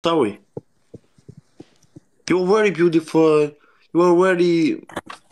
Sorry. You're very beautiful. You are very.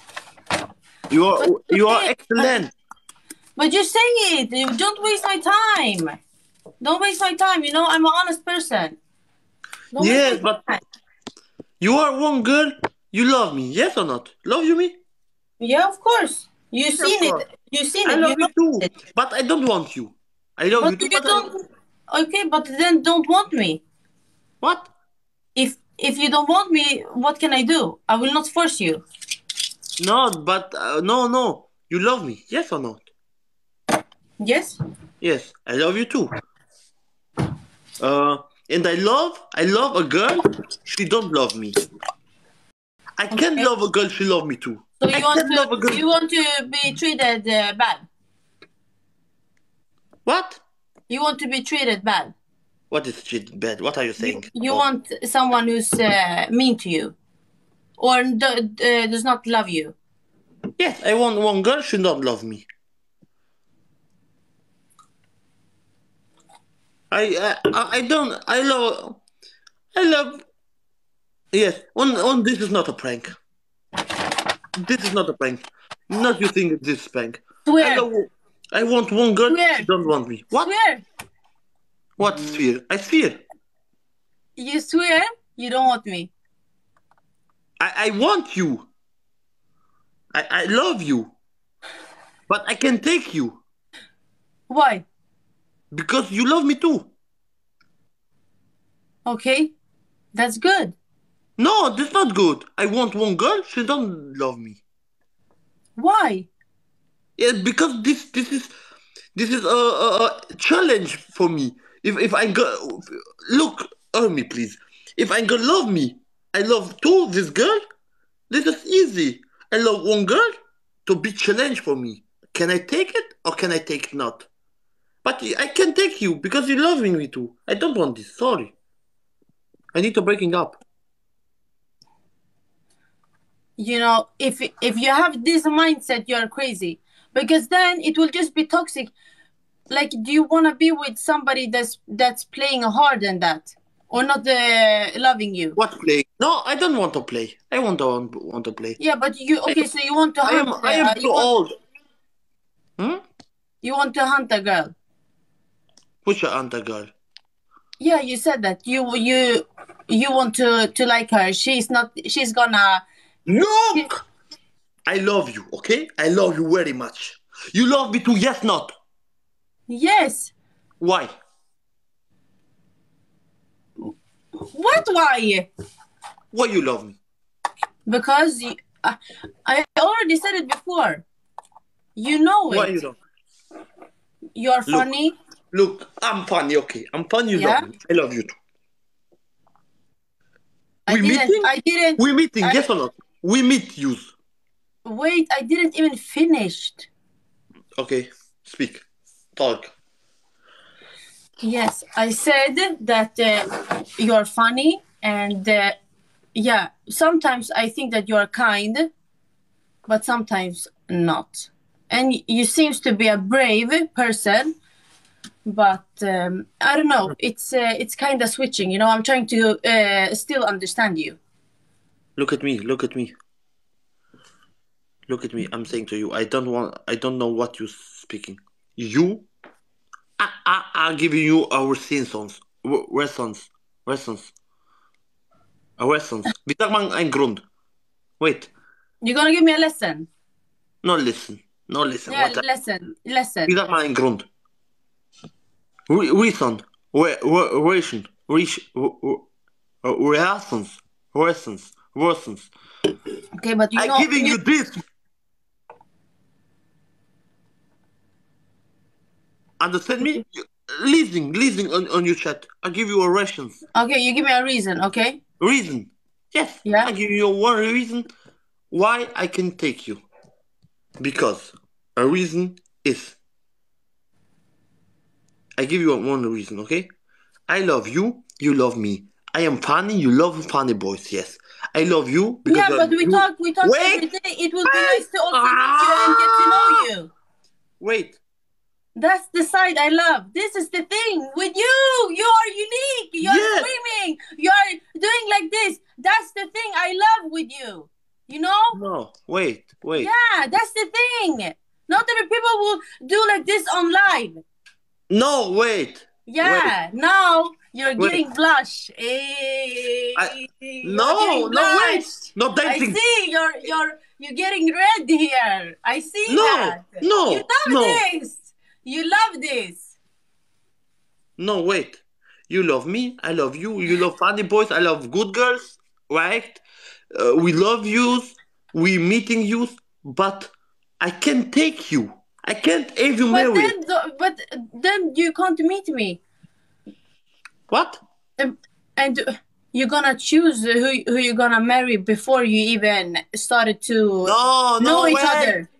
You are Okay, excellent. but just say it. Don't waste my time. Don't waste my time. You know, I'm an honest person. Don't waste Yes, my but time. you are one girl. You love me, yes or not? Love you me? Yeah, of course. You Yeah, of seen it. course. You seen I it. You love know you too, it. but I don't want you. I love But you too, you but don't. Okay, but then don't want me. what? If you don't want me, what can I do? I will not force you. No, but no. You love me, yes or not? Yes. Yes, I love you too. And I love a girl. She don't love me. I can Okay. love a girl. She love me too. So I you want can to love a girl. you want to be treated bad. What? You want to be treated bad. What is shit bad? What are you You saying? you Oh, want someone who's mean to you or does not love you. yes. I want one girl. She don't love me. I don't. I love. Yes. On this is not a prank. This is not a prank. Not you think this is prank. I Swear, love. I want one girl. She swear, don't want me. What? swear. What sphere? I sphere. You swear you don't want me. I want you. I love you. But I can take you Why? because you love me too. Okay, that's good. No, that's not good. I want one girl. She don't love me. Why? Yeah, because this is a challenge for me. If I go look, hear me please. If I go love me, I love two this girl. This is easy. I love one girl to be challenge for me. Can I take it or can I take it not? But I can take you because you love me too. I don't want this. Sorry. I need to breaking up. You know, if you have this mindset, you're crazy. Because then it will just be toxic. Like, do you want to be with somebody that's playing hard than that, or not loving you? What play? No, I don't want to play. I want to play. Yeah, but you I okay? So you want to I am hunt? I am too old. Hmm? You want to hunt a girl? Push your under girl. Yeah, you said that you want to like her. She's not. She's gonna. she- Look! I love you, okay? I love you very much. You love me too, yes, not? yes. Why? What? Why? Why you love me? Because I already said it before. You know Why you it. love me? You're Look, funny. I'm funny, okay? I'm funny, you love Yeah. me. I love you too. I We didn't. meeting? I didn't. We meeting, I yes or not? We meet you. wait. I didn't even finish. Okay, speak. Talk. Yes, I said that you're funny, and yeah, sometimes I think that you're kind, but sometimes not. And you seems to be a brave person, but I don't know. It's kind of switching. You know, I'm trying to still understand you. Look at me, look at me. Look at me. I'm saying to you, I don't know what you're speaking. You I'm giving you our lessons. Lessons. Lessons. Lessons. Wie sagt man ein Grund? Wait. You're gonna give me a lesson. No listen. No listen. Yeah, What? lesson, Wie lesson. sagt man ein Grund? Reason. Ration. Reasons. Reasons. Reasons. Okay, but you I'm know giving you. you this. Understand me? Listening on your chat. I give you a rations. Okay, you give me a reason. Okay. Reason. Yes. Yeah. I give you one reason why I can take you. Because a reason is I give you one reason, okay? I love you, you love me. I am funny, you love funny boys, yes. I love you because Yeah, but we talk every wait, day. It will be wait, nice to also meet you and get to know you. wait. That's the side I love. This is the thing with you. You are unique. You are Yes. screaming. You are doing like this. That's the thing I love with you. You know? No, wait. Yeah, that's the thing. Not every people will do like this on live. No, wait. Yeah, now you're Wait. getting blush. You're No, getting no, wait. blush. Not I dancing. see you're getting red here. I see No, that. no, You love no. this. You love this. No, wait. You love me. I love you. You love funny boys. I love good girls. Right? We love yous. We meeting yous. But I can't take you. I can't have you marry. But then you can't meet me. What? And you're gonna choose who you're gonna marry before you even started to know each wait. other.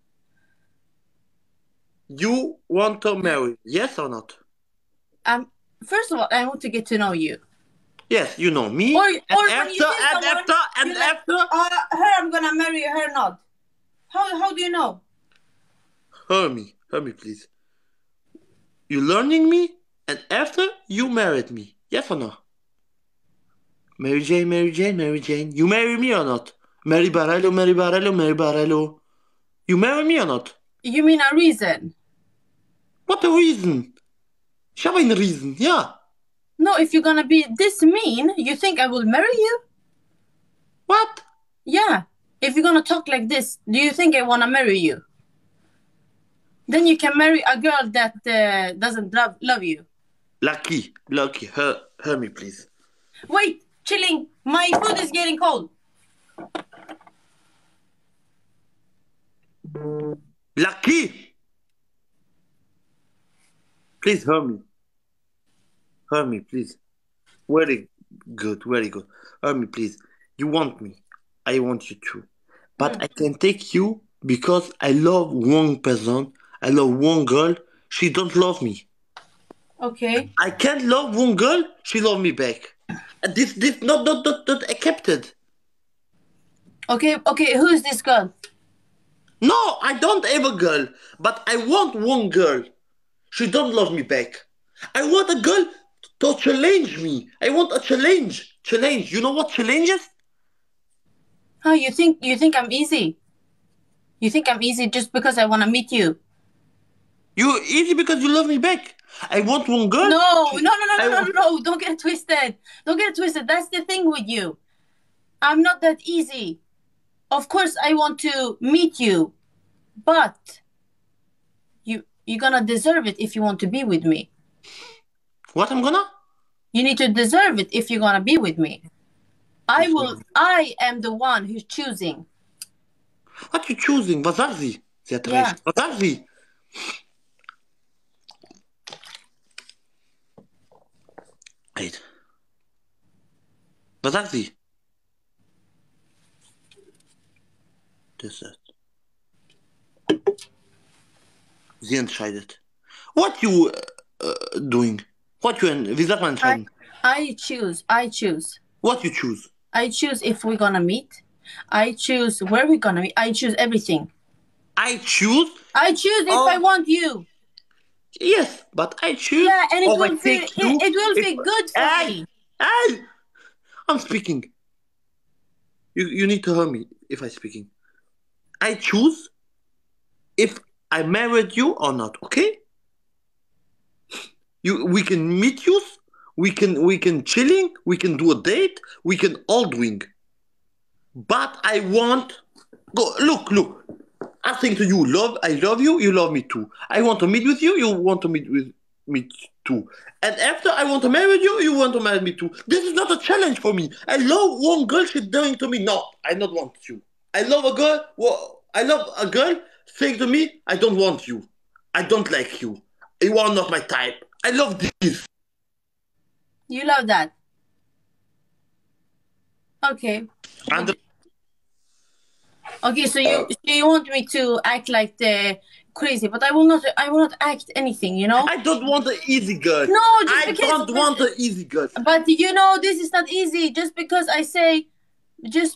You want to marry? Yes or not? First of all, I want to get to know you. Yes, you know me. Or and when you after, see and someone, after, and you're like, after. her, I'm gonna marry her, not. How do you know? Hear me, please. You learning me, and after you married me. Yes or no? Mary Jane, Mary Jane, Mary Jane. You marry me or not? Mary Barello, Mary Barello, Mary Barello. You marry me or not? You mean a reason? What a reason? Ich habe eine reason, yeah. No, if you're gonna be this mean, you think I will marry you? What? Yeah. If you're gonna talk like this, do you think I wanna marry you? Then you can marry a girl that doesn't love you. Lucky. Hear me, please. Wait, chilling. My food is getting cold. Lucky! Please hear me. Hear me, please. Very good, very good. Hear me, please. You want me. I want you too. But I can take you because I love one person. I love one girl. She don't love me. Okay. I can't love one girl. She love me back. This not accepted. Okay. Who is this girl? No, I don't have a girl. But I want one girl. She don't love me back. I want a girl to challenge me. I want a challenge. Challenge. You know what challenge is? Oh, you think I'm easy? You think I'm easy just because I want to meet you? You easy because you love me back. I want one girl. No. Don't get it twisted. Don't get it twisted. That's the thing with you. I'm not that easy. Of course, I want to meet you, but you're gonna deserve it if you want to be with me. What I'm gonna? You need to deserve it if you're gonna be with me. I am the one who's choosing. What you choosing? Was sagt sie? Sie hat Yeah. recht. Was sagt sie? Wait. Was sagt sie? Das ist. Sie entscheidet. What you doing? What you, wie sagt man entscheiden? I choose. What you choose? I choose if we're gonna meet. I choose where we're gonna meet. I choose everything. I choose? I choose if I want you. Yes, but I choose. Yeah, and it or I will feel take you it will if- feel good for me. Hey! I'm speaking. You need to hear me if I'm speaking. I choose if I married you or not, okay? We can meet you, we can chilling, we can do a date, we can all doing. But I want look. I think to you, I love you, you love me too. I want to meet with you, you want to meet with me too. And after I want to marry you, you want to marry me too. This is not a challenge for me. I love one girl, she's doing to me. No, I don't want you. I love a girl saying to me, I don't want you. I don't like you. You are not my type. I love this. You love that. Okay. And Okay, so you want me to act like the crazy, but I will not act anything, you know? I don't want an easy girl. No, I don't want an easy girl. But you know, this is not easy. Just because I say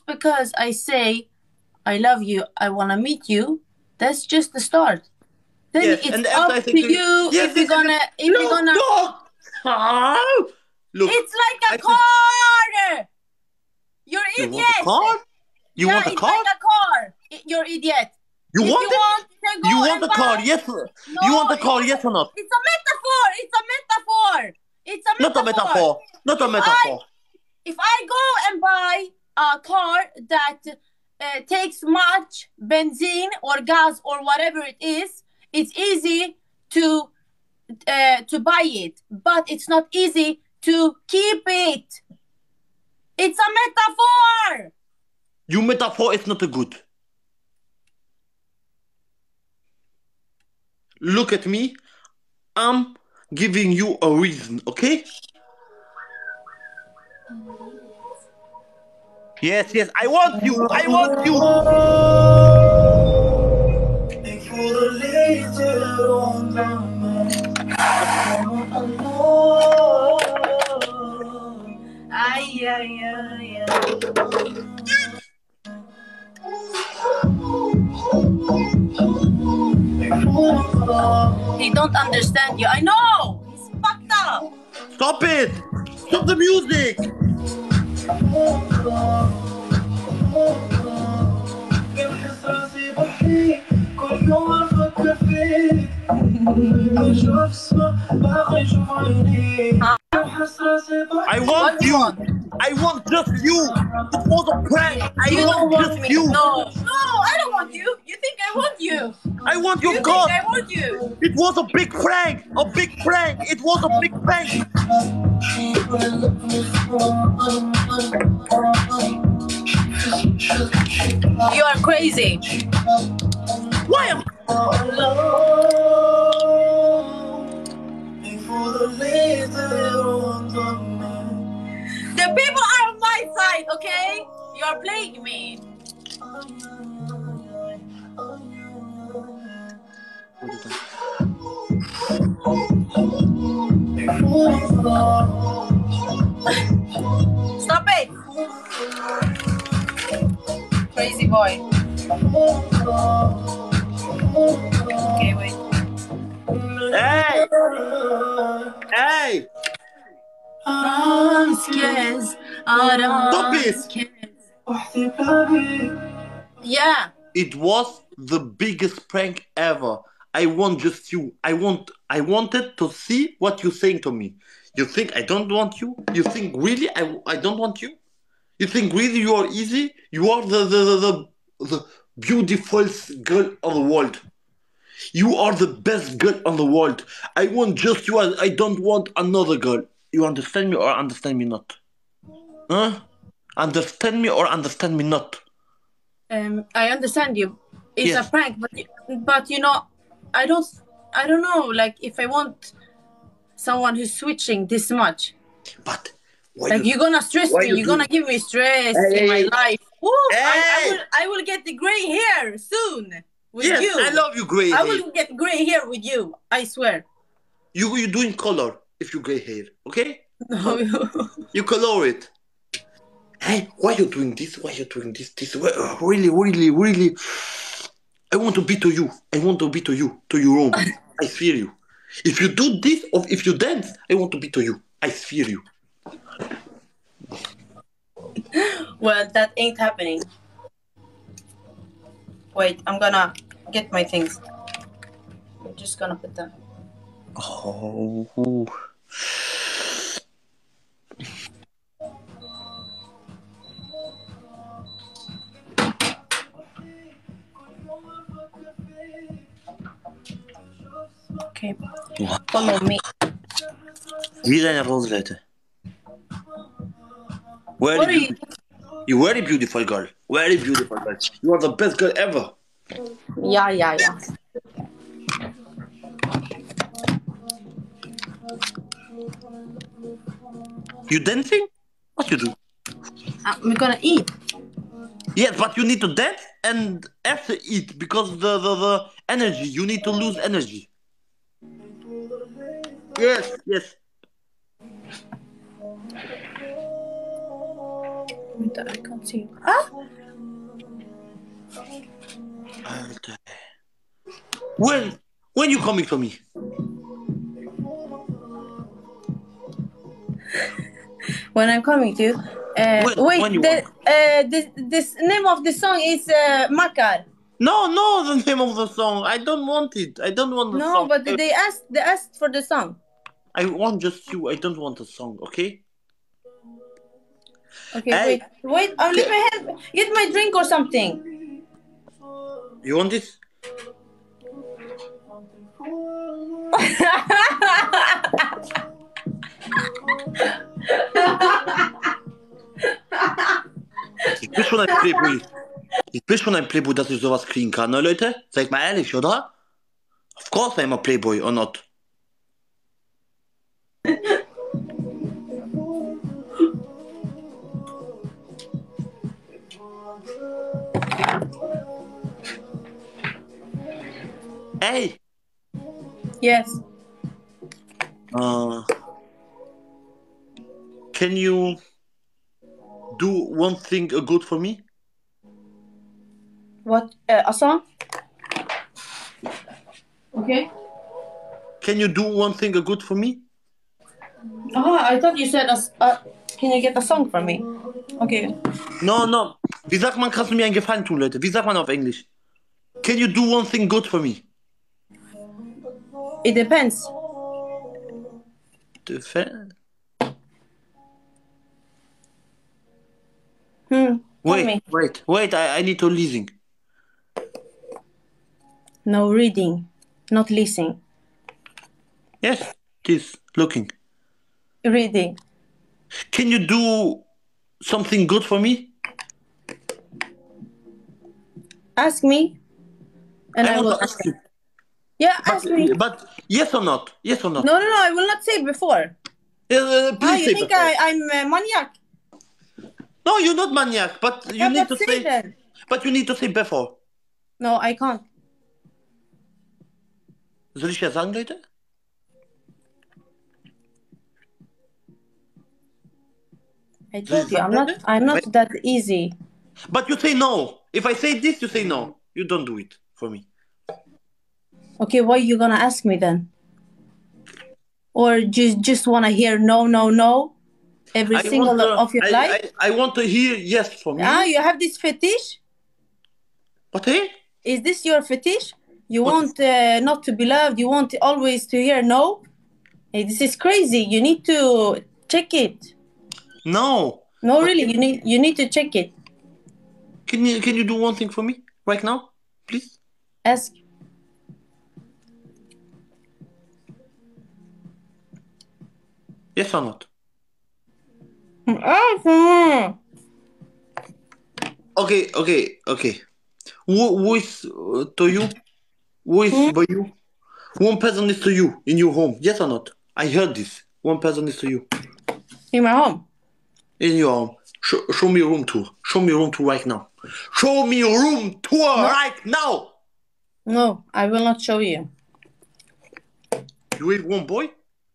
I love you, I want to meet you, that's just the start. then Yes, it's and after I up think to you yes, if you're gonna no. Look, It's like I a think car. You're you want a idiot. car? You Yeah, want a it's car? like a car. You're idiot. You If want you it? want to go You want and a car? buy, Yes. no, You want a car? Yes or not? it's a metaphor. It's a metaphor. It's a Not a metaphor. metaphor. Not a If metaphor. if I go and buy a car that takes much benzene or gas or whatever it is, it's easy to buy it, but it's not easy to keep it. It's a metaphor. Your metaphor is not a good. Look at me. I'm giving you a reason, okay? Yes, yes. I want you. I want you. Ay, ay, ay, ay. He don't understand you. I know. He's fucked up. Stop it. Stop the music. I want What you. want? I want just you. It was a prank. I You don't want want just me. you. No, I don't want you. You think I want you? I want You your think God. I want you? It was a big prank. A big prank. It was a big prank. You are crazy. Why am The people are on my side, okay? You are playing me. Stop it. Crazy boy. Okay, wait. Hey! Hey! Stop it! Yeah. It was the biggest prank ever. I want just you. I wanted to see what you're saying to me. You think I don't want you? You think really I don't want you? You think really you are easy? You are the beautiful girl of the world. You are the best girl on the world. I want just you. I don't want another girl. You understand me or understand me not? Huh? Understand me or understand me not? I understand you. It's Yes. a prank, but you know, I don't know. Like if I want someone who's switching this much, But why like you're gonna stress me. You're gonna give me stress in my life. Woo, I will get the gray hair soon with yes, you. I love you, gray I hair. will get gray hair with you. I swear. You doing color if you gray hair, okay? No. You color it. Hey, why you doing this? Why you doing this? Really, really, really. I want to be to you. I want to be to you, to your room. I fear you. If you do this or if you dance, I want to be to you. I fear you. Well, that ain't happening. Wait, I'm gonna get my things. I'm just gonna put them. Oh. Okay. Follow me. Wie zijn roosletten? What are you? You're very beautiful girl. Very beautiful girl. You are the best girl ever. Yeah. You dancing? What you do? I'm gonna eat. Yes, but you need to dance and after eat because the energy. You need to lose energy. Yes. I can't see. Well, When you coming to me? When I'm coming to you. When you want? This name of the song is Makar. No, the name of the song. I don't want it. I don't want the No, song. but they asked for the song. I want just you. I don't want a song, okay? Okay, Hey. wait. I'll leave my hand. Get my drink or something. You want this? Ich bin schon ein Playboy. Ich bin schon ein Playboy, dass ich sowas kriegen kann, ne, Leute? Seid mal ehrlich, oder? Of course I'm a Playboy, or not? Hey! Yes. Can you do one thing good for me? What? A song? Okay. Can you do one thing good for me? Oh, I thought you said can you get a song from me? Okay. No. Wie sagt man, kannst du mir einen Gefallen tun, Leute? Wie sagt man auf Englisch? Can you do one thing good for me? It depends. Wait, I need to listen. No reading, not listening. Yes, this, looking. Reading. Can you do something good for me? Ask me. And I want will to ask you. Yeah, ask me. But yes or not? Yes or not? No, I will not say before. Please you say think before. I'm a maniac? No, you're not maniac, but you need to say. Then. But you need to say before. No, I can't. Soll ich ja sagen, Leute? I told you, I'm not that easy. But you say no. If I say this, you say no. You don't do it for me. Okay, what are you gonna ask me then? Or just wanna hear no every single of your life? I want to hear yes from you. You have this fetish? What, eh? Is this your fetish? You want not to be loved? You want always to hear no? Hey, this is crazy. You need to check it. No. No, really, you need to check it. Can you do one thing for me right now, please? Ask. Yes or not? Okay. Who is to you? Who is by you? One person is to you in your home. Yes or not? I heard this. One person is to you. In my home? In your home. Show me a room tour. Show me a room tour right now. Show me a room tour right now. No, I will not show you. You with one boy?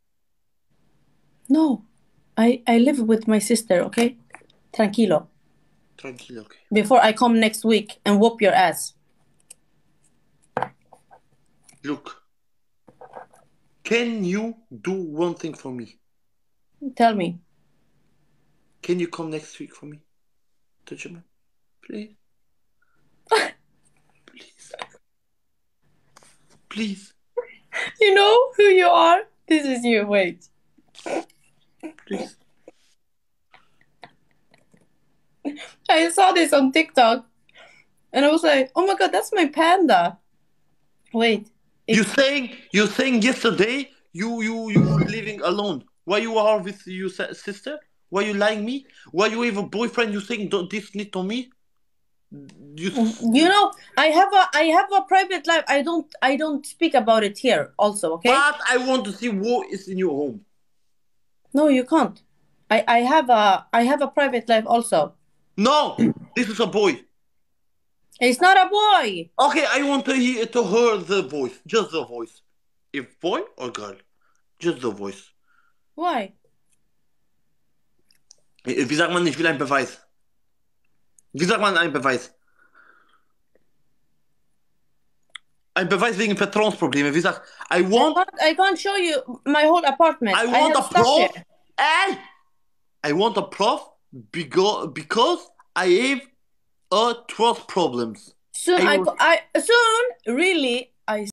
No. I live with my sister, okay? Tranquilo. Tranquilo, okay. Before I come next week and whoop your ass. Look. Can you do one thing for me? Tell me. Can you come next week for me? To Germany? Please? Please. You know who you are? This is you. Wait. Please. I saw this on TikTok. And I was like, oh my God, that's my panda. Wait. You saying yesterday you living alone. Why you are with your sister? Why you lying me? Why you have a boyfriend? You saying this need to me? You know, I have a private life. I don't speak about it here also, okay? But I want to see what is in your home. No, you can't. I have a private life also. No, this is a boy. It's not a boy. Okay, I want to hear the voice. Just the voice. If boy or girl. Just the voice. Why? Wie sagt man, ich will einen Beweis? Wie sagt man einen Beweis? Ein Beweis wegen Vertrauensprobleme. Wie gesagt, I can't show you my whole apartment. I want have a stuff proof. there. Hey! I want a proof because I have trust problems. Soon, I will- soon, really, I